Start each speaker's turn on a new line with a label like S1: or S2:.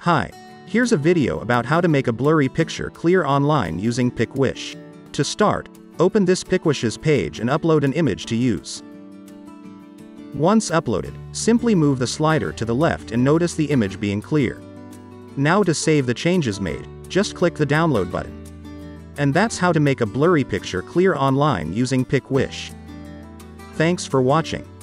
S1: Hi. Here's a video about how to make a blurry picture clear online using PicWish. To start, open this PicWish's page and upload an image to use. Once uploaded, simply move the slider to the left and notice the image being clear. Now to save the changes made, just click the download button. And that's how to make a blurry picture clear online using PicWish. Thanks for watching.